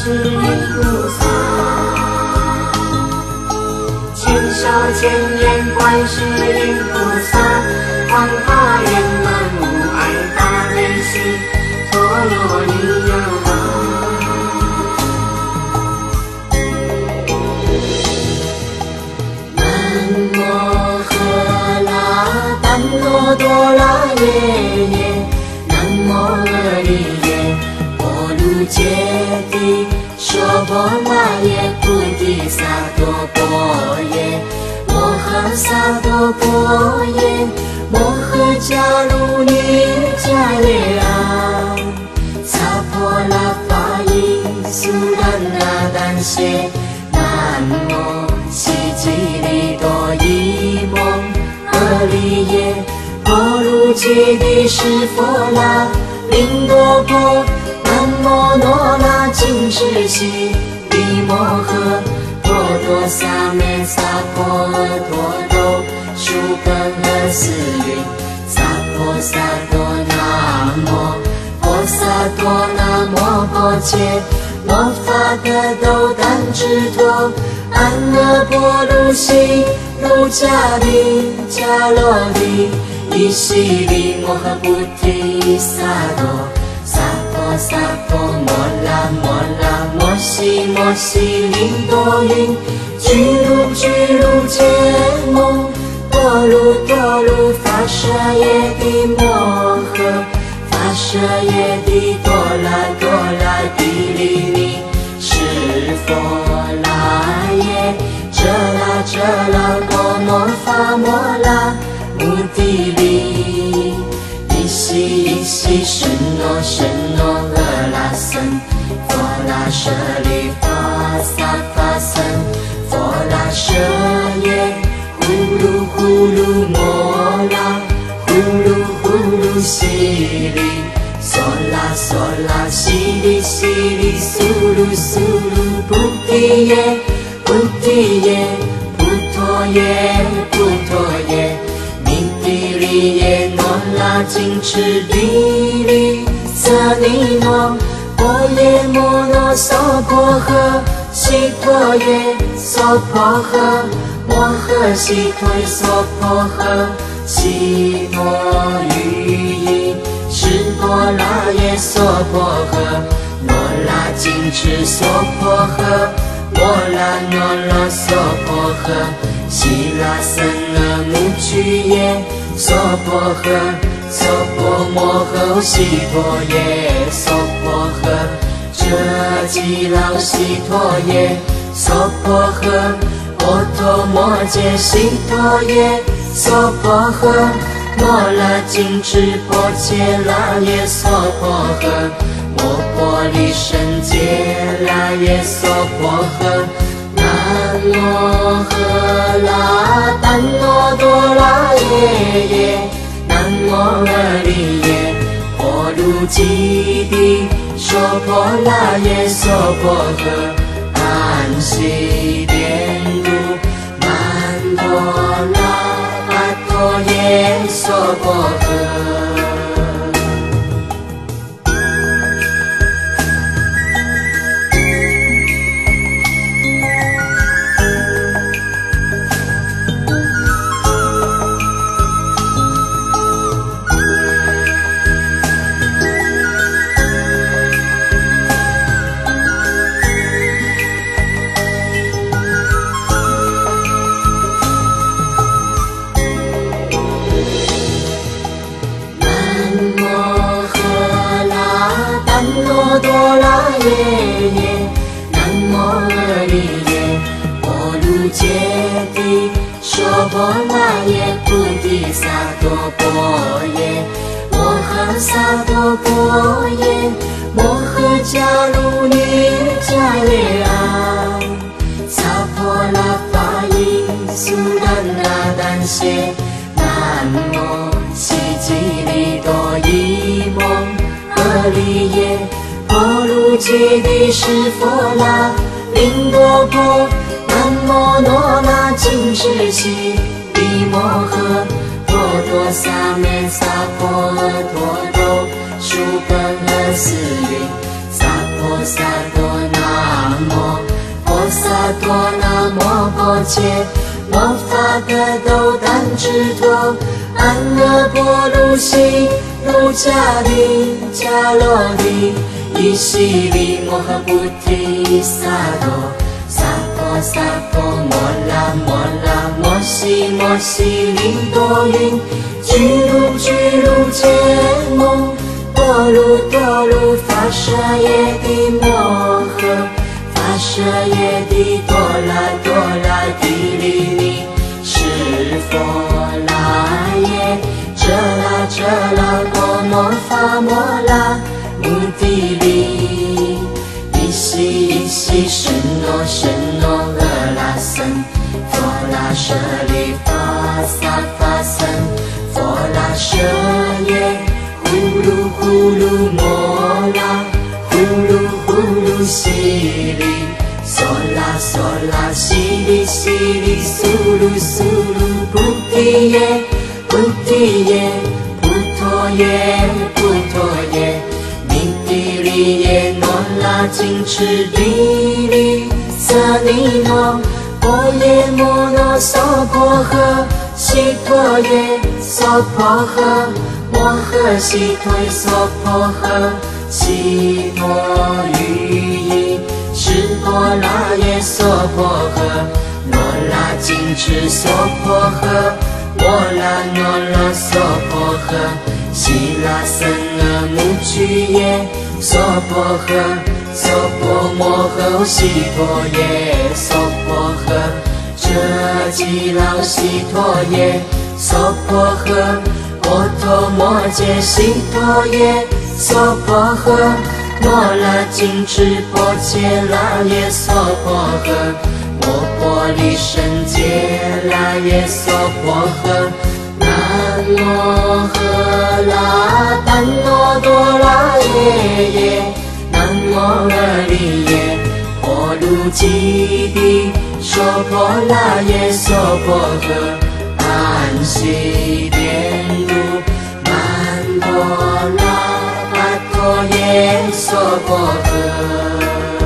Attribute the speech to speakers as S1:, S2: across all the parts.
S1: 世音菩萨，千手千眼观世音菩萨，广大圆满无碍大悲心，陀罗尼呀嘛。南无喝啦怛那多拉耶耶，南无阿利耶波卢揭谛娑婆那耶菩提萨埵波耶，摩诃萨埵波耶，摩诃迦卢尼迦耶啊，萨婆拉法依苏兰那丹谢，南无悉吉利多伊蒙阿利耶波卢揭谛湿佛那林多婆，南无那那净智悉利摩诃婆多萨咩萨婆诃多哆输本阿斯云，萨婆萨多那摩婆萨多那摩婆切，摩发得斗丹智陀，安那波卢悉卢迦利迦罗利依悉利摩诃菩提萨埵，萨婆萨婆摩拉摩拉摩悉摩悉林多云，居卢居卢羯蒙多卢多卢发舍耶帝摩诃，发舍耶帝多拉多拉帝利尼湿佛那耶遮拉遮拉多摩发摩拉目的利，依悉依悉神诺神诺阿拉僧，佛拉舍利法萨法僧，佛拉舍耶呼噜呼噜摩拉呼噜呼噜悉利，梭拉梭拉悉利悉利苏噜苏噜菩提耶菩提耶菩陀耶菩陀耶，弥帝利耶那拉净持地利瑟尼诺波耶摩那娑婆诃悉陀耶娑婆诃摩诃悉陀耶娑婆诃悉陀喻意湿婆那耶娑婆诃那拉净持娑婆诃摩拉那拉娑婆诃悉拉僧那目瞿耶娑婆诃娑婆摩诃悉陀耶娑婆诃遮吉老悉陀耶娑婆诃波陀摩揭悉陀耶娑婆诃摩拉净持波揭拉耶娑婆诃摩婆利胜揭拉耶娑婆诃，南无喝啦怛那多拉耶耶，南无阿利耶波卢揭谛娑婆那耶娑婆诃，安悉莲度曼多拉阿陀耶娑婆诃。多拉耶耶，南无阿利耶波卢揭谛娑婆那耶菩提萨埵波耶，摩诃萨埵波耶，摩诃迦卢尼迦耶啊，萨婆拉法依苏兰那丹谢，南无悉吉利多伊蒙阿利耶波卢揭谛湿佛那林多婆，南无那那净智悉利摩诃婆多萨咩萨婆诃多哆输本阿斯云，萨婆萨多那切，魔法格斗丹智陀，安乐波卢西卢迦利迦罗利，伊西里摩诃菩提萨埵，萨婆萨婆摩拉摩拉摩西摩西利多云，居卢居卢羯蒙，多卢多卢发舍耶帝摩诃，发舍耶帝多拉多拉帝利尼，是佛那耶遮拉遮拉波摩发摩拉目的利，伊西伊西什诺什诺俄拉僧，佛拉舍利法萨法僧，佛拉舍耶呼噜呼噜摩拉，呼噜呼噜西利，梭拉梭拉西利西利，苏噜苏噜菩提耶菩提耶，菩陀耶菩陀耶，弥帝利耶诺拉金持地利萨尼诺，波耶摩诺娑婆诃，悉陀耶娑婆诃，摩诃悉陀娑婆诃，悉陀喻意，是婆那耶娑婆诃，罗那金持娑婆诃，摩拉诺拉娑婆诃，悉拉僧阿目瞿耶娑婆诃，娑婆摩诃悉陀耶娑婆诃，遮吉老悉陀耶娑婆诃，波陀摩揭悉陀耶娑婆诃，摩拉金持波揭拉耶娑婆诃，摩婆利胜揭拉耶娑婆诃，南摩诃拉怛那多拉耶耶，南摩阿利耶婆卢基帝，娑婆拉耶娑婆诃，安悉殿如曼多拉阿陀耶娑婆诃。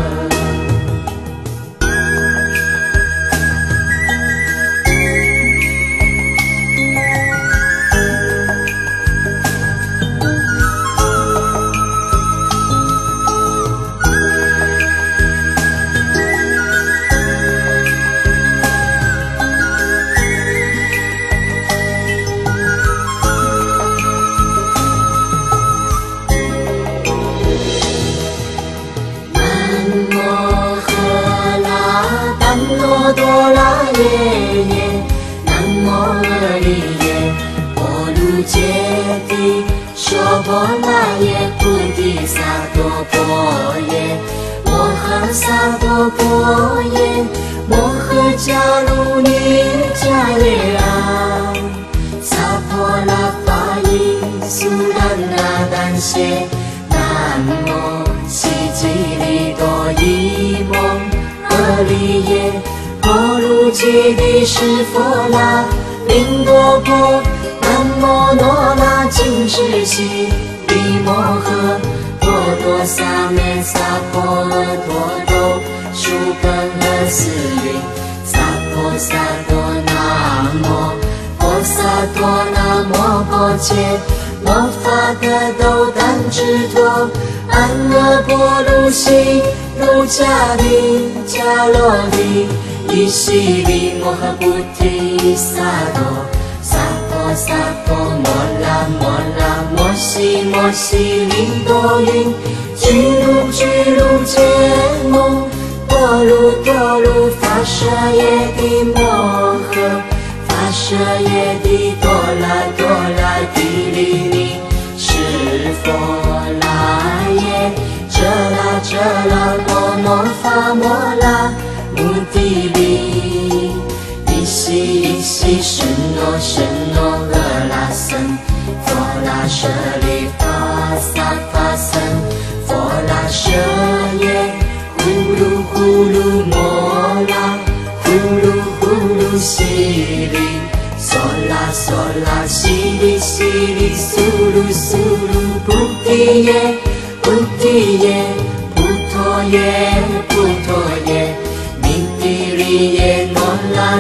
S1: 多拉耶耶，南摩阿利耶波卢揭谛，娑婆那耶菩提萨埵婆耶，摩诃萨埵婆耶，摩诃迦卢尼迦耶啊，萨婆拉法依苏兰那丹谢，南摩悉吉利多伊蒙阿利耶。婆卢揭谛是佛那林多婆，南摩诺那金持悉利摩诃，波多萨咩萨婆陀多输本诃斯云，萨婆萨多那摩婆萨多那摩婆切，摩法格斗丹智陀，安乐波卢西卢迦利迦罗利，伊西里摩诃菩提萨埵，萨婆萨婆摩拉摩拉摩西摩西利多云，居卢居卢羯蒙，多卢多卢发舍耶帝摩诃，发舍耶帝多拉多拉帝利尼，是佛那耶遮拉遮拉波摩发摩拉目的利，伊西伊西什诺什诺俄拉僧，佛拉舍利法萨法僧，佛拉舍耶呼噜呼噜摩拉，呼噜呼噜西利，梭拉梭拉西利西利，苏噜苏噜菩提耶菩提耶，菩陀耶菩陀耶，弥帝利耶诺拉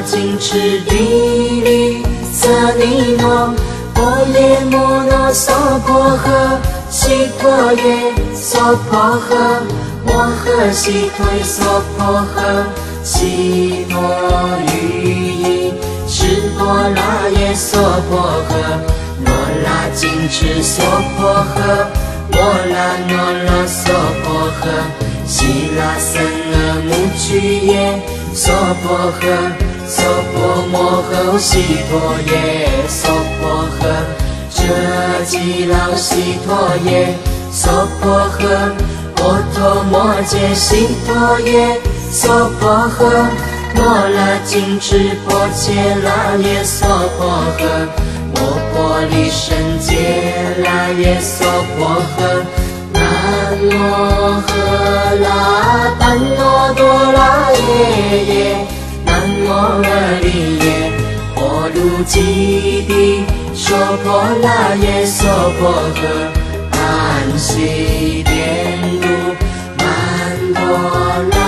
S1: 金翅地里瑟尼诺波耶摩诺娑婆诃悉陀耶娑婆诃摩诃悉陀耶娑婆诃悉陀喻夷释波拉耶娑婆诃罗拉金翅娑婆诃摩拉诺拉娑婆诃悉拉僧阿母俱耶娑婆诃娑婆摩诃悉陀耶娑婆诃遮吉老悉陀耶娑婆诃波陀摩揭悉陀耶娑婆诃摩拉金翅波揭拉耶娑婆诃摩婆利胜揭拉耶娑婆诃南摩诃拉怛那多拉耶耶南摩阿利耶波卢基地娑婆拉耶娑婆诃安悉殿度曼多拉